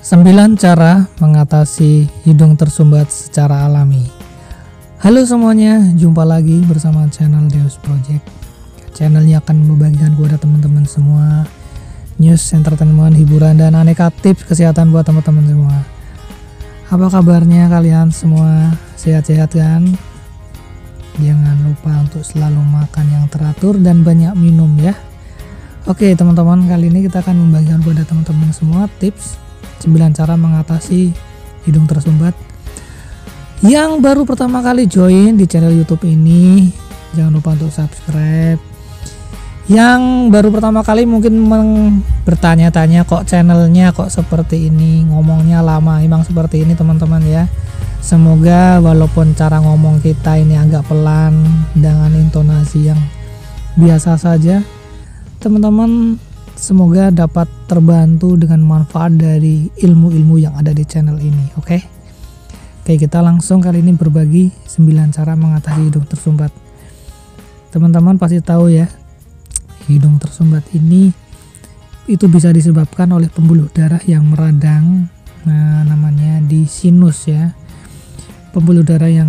9 cara mengatasi hidung tersumbat secara alami. Halo semuanya, jumpa lagi bersama channel Deus Project. Channel yang akan membagikan kepada teman-teman semua news, entertainment, hiburan, dan aneka tips kesehatan buat teman-teman semua. Apa kabarnya kalian semua? Sehat-sehat kan? Jangan lupa untuk selalu makan yang teratur dan banyak minum ya. Oke teman-teman, kali ini kita akan membagikan kepada teman-teman semua tips 9 cara mengatasi hidung tersumbat. Yang baru pertama kali join di channel YouTube ini, jangan lupa untuk subscribe. Yang baru pertama kali mungkin bertanya-tanya, kok channelnya kok seperti ini, ngomongnya lama. Emang seperti ini teman-teman ya. Semoga walaupun cara ngomong kita ini agak pelan dengan intonasi yang biasa saja, teman-teman semoga dapat terbantu dengan manfaat dari ilmu-ilmu yang ada di channel ini. Oke, kita langsung kali ini berbagi 9 cara mengatasi hidung tersumbat. Teman-teman pasti tahu ya, hidung tersumbat ini itu bisa disebabkan oleh pembuluh darah yang meradang, namanya di sinus ya. Pembuluh darah yang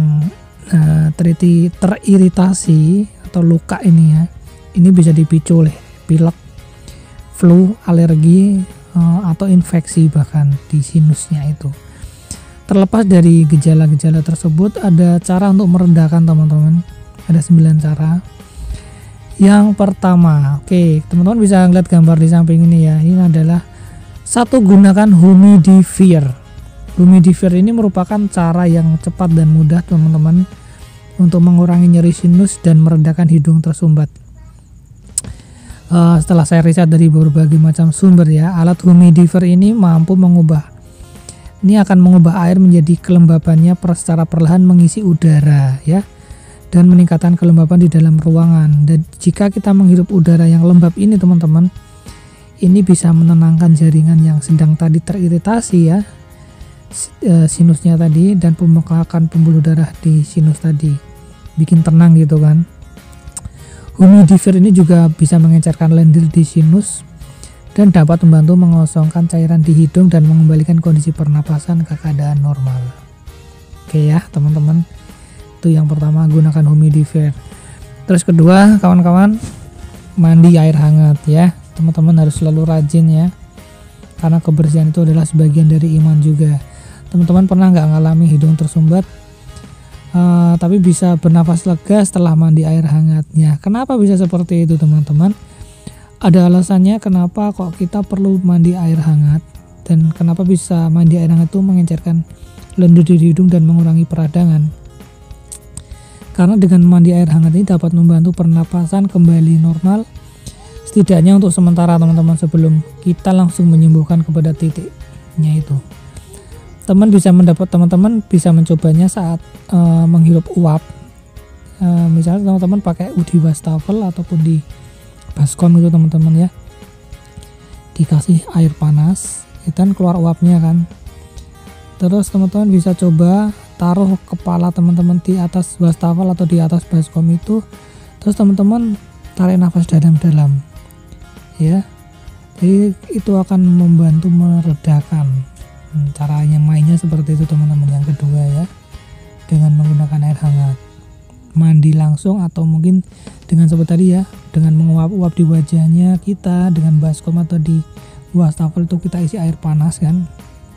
teriritasi atau luka ini ya, ini bisa dipicu oleh pilek, flu, alergi, atau infeksi bahkan di sinusnya itu. Terlepas dari gejala-gejala tersebut, ada cara untuk meredakan teman-teman. Ada 9 cara. Yang pertama, teman-teman bisa lihat gambar di samping ini ya. Ini adalah gunakan humidifier. Humidifier ini merupakan cara yang cepat dan mudah teman-teman untuk mengurangi nyeri sinus dan meredakan hidung tersumbat. Setelah saya riset dari berbagai macam sumber ya, alat humidifier ini akan mengubah air menjadi kelembabannya secara perlahan mengisi udara ya, dan meningkatkan kelembaban di dalam ruangan. Dan jika kita menghirup udara yang lembab ini teman-teman, ini bisa menenangkan jaringan yang sedang tadi teriritasi ya, sinusnya tadi, dan pembengkakan pembuluh darah di sinus tadi, bikin tenang gitu kan. Humidifier ini juga bisa mengencerkan lendir di sinus dan dapat membantu mengosongkan cairan di hidung dan mengembalikan kondisi pernapasan ke keadaan normal. Oke ya teman-teman, itu yang pertama, gunakan humidifier. Terus kedua kawan-kawan, mandi air hangat ya. Teman-teman harus selalu rajin ya, karena kebersihan itu adalah sebagian dari iman juga. Teman-teman pernah nggak ngalami hidung tersumbat tapi bisa bernafas lega setelah mandi air hangatnya? Kenapa bisa seperti itu teman-teman? Ada alasannya kenapa kok kita perlu mandi air hangat, dan kenapa bisa mandi air hangat itu mengencerkan lendir di hidung dan mengurangi peradangan. Karena dengan mandi air hangat ini dapat membantu pernapasan kembali normal, setidaknya untuk sementara teman-teman, sebelum kita langsung menyembuhkan kepada titiknya itu. Teman-teman bisa mencobanya saat menghirup uap. Misalnya teman-teman pakai di wastafel ataupun di baskom itu teman-teman ya, dikasih air panas dan keluar uapnya kan. Terus teman-teman bisa coba taruh kepala teman-teman di atas wastafel atau di atas baskom itu, terus teman-teman tarik nafas dalam-dalam ya. Jadi itu akan membantu meredakan. Caranya mainnya seperti itu teman-teman. Yang kedua ya, dengan menggunakan air hangat, mandi langsung atau mungkin dengan seperti tadi ya, dengan menguap-uap di wajahnya kita dengan baskom atau di wastafel itu kita isi air panas kan.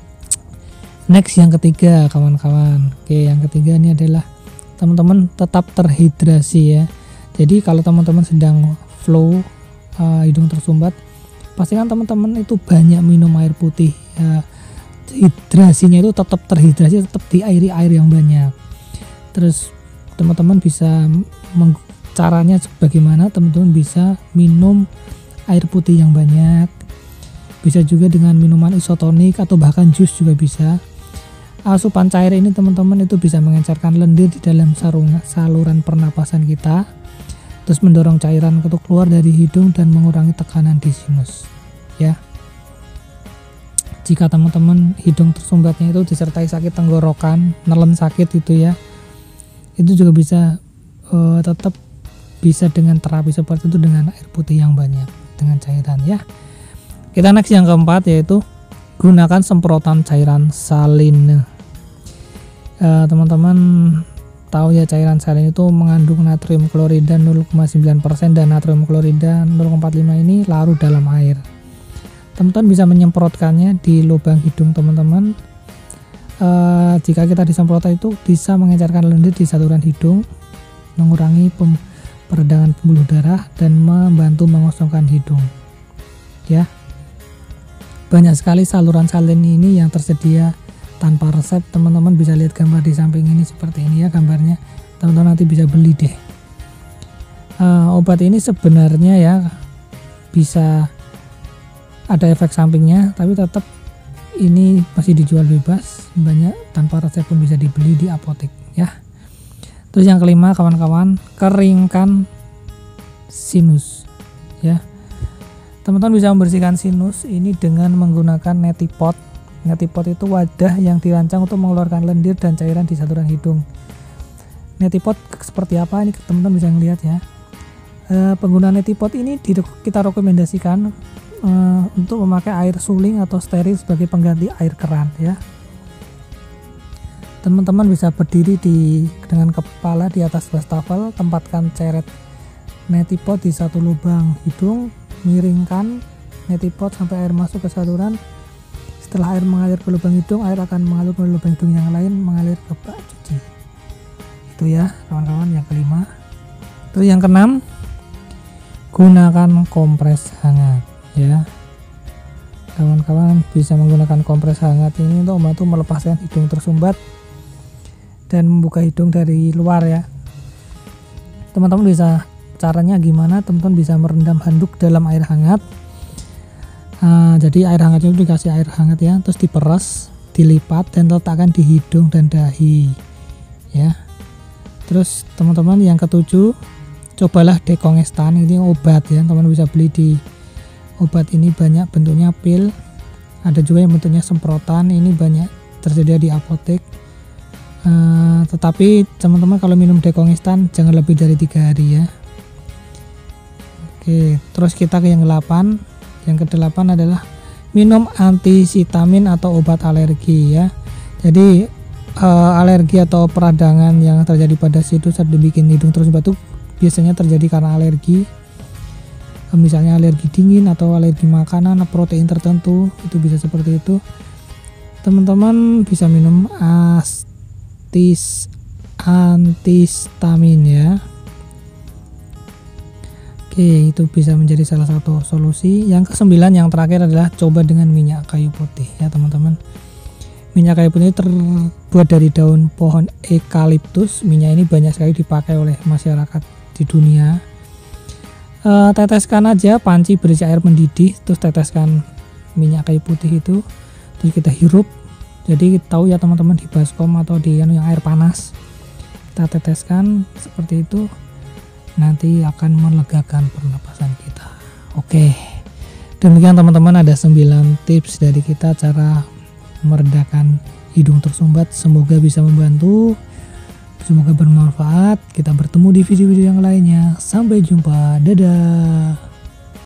Next yang ketiga kawan-kawan. Yang ketiga ini adalah teman-teman tetap terhidrasi ya. Jadi kalau teman-teman sedang flu, hidung tersumbat, pastikan teman-teman itu banyak minum air putih ya. Hidrasinya itu tetap terhidrasi, tetap diairi air yang banyak. Terus teman-teman bisa caranya bagaimana? Teman-teman bisa minum air putih yang banyak, bisa juga dengan minuman isotonik atau bahkan jus juga bisa. Asupan cair ini teman-teman itu bisa mengencerkan lendir di dalam saluran pernapasan kita, terus mendorong cairan itu keluar dari hidung dan mengurangi tekanan di sinus ya. Jika teman-teman hidung tersumbatnya itu disertai sakit tenggorokan, nelen sakit itu ya, itu juga bisa tetap bisa dengan terapi seperti itu dengan air putih yang banyak, dengan cairan ya. Kita next yang keempat, yaitu gunakan semprotan cairan salin. Teman-teman tahu ya, cairan salin itu mengandung natrium klorida 0,9% dan natrium klorida 0,45 ini larut dalam air. Teman-teman bisa menyemprotkannya di lubang hidung teman-teman. Jika kita disemprot itu bisa mengencerkan lendir di saluran hidung, mengurangi peredaran pembuluh darah dan membantu mengosongkan hidung. Ya, banyak sekali saluran salin ini yang tersedia tanpa resep. Teman-teman bisa lihat gambar di samping ini seperti ini ya gambarnya. Teman-teman nanti bisa beli deh. Obat ini sebenarnya ya bisa ada efek sampingnya, tapi tetap ini masih dijual bebas, banyak tanpa resep pun bisa dibeli di apotek ya. Terus yang kelima kawan-kawan, keringkan sinus ya. Teman-teman bisa membersihkan sinus ini dengan menggunakan neti pot. Neti pot itu wadah yang dirancang untuk mengeluarkan lendir dan cairan di saluran hidung. Neti pot seperti apa ini teman-teman bisa melihat ya. Penggunaan neti pot ini kita rekomendasikan untuk memakai air suling atau steril sebagai pengganti air keran ya. Teman-teman bisa berdiri dengan kepala di atas wastafel, tempatkan ceret neti pot di satu lubang hidung, miringkan neti pot sampai air masuk ke saluran. Setelah air mengalir ke lubang hidung, air akan mengalir ke lubang hidung yang lain, mengalir ke bak cuci. Itu ya kawan-kawan yang kelima. Terus yang keenam, gunakan kompres hangat ya. Kawan-kawan bisa menggunakan kompres hangat ini untuk membantu melepaskan hidung tersumbat dan membuka hidung dari luar ya. Teman-teman bisa, caranya gimana? Teman-teman bisa merendam handuk dalam air hangat. Jadi air hangatnya itu dikasih air hangat ya, terus diperas, dilipat dan letakkan di hidung dan dahi ya. Terus teman-teman yang ketujuh, cobalah dekongestan, ini obat ya. Teman-teman bisa beli di obat ini, banyak bentuknya pil, ada juga yang bentuknya semprotan, ini banyak tersedia di apotek. Tetapi teman-teman kalau minum dekongestan jangan lebih dari 3 hari ya. Oke, terus kita ke yang ke-8. Yang ke-8 adalah minum antihistamin atau obat alergi ya. Jadi alergi atau peradangan yang terjadi pada situs saat dibikin hidung tersumbat itu biasanya terjadi karena alergi, misalnya alergi dingin atau alergi makanan, protein tertentu, itu bisa seperti itu. Teman-teman bisa minum antihistamin ya. Oke, itu bisa menjadi salah satu solusi. Yang ke-9 yang terakhir adalah coba dengan minyak kayu putih ya teman-teman. Minyak kayu putih terbuat dari daun pohon eukaliptus. Minyak ini banyak sekali dipakai oleh masyarakat di dunia. Teteskan aja panci berisi air mendidih, terus teteskan minyak kayu putih itu, terus kita hirup. Jadi tahu ya teman-teman, di baskom atau di yang air panas kita teteskan seperti itu, nanti akan melegakan pernapasan kita. Oke, demikian teman-teman, ada 9 tips dari kita cara meredakan hidung tersumbat. Semoga bisa membantu, semoga bermanfaat. Kita bertemu di video-video yang lainnya. Sampai jumpa, dadah.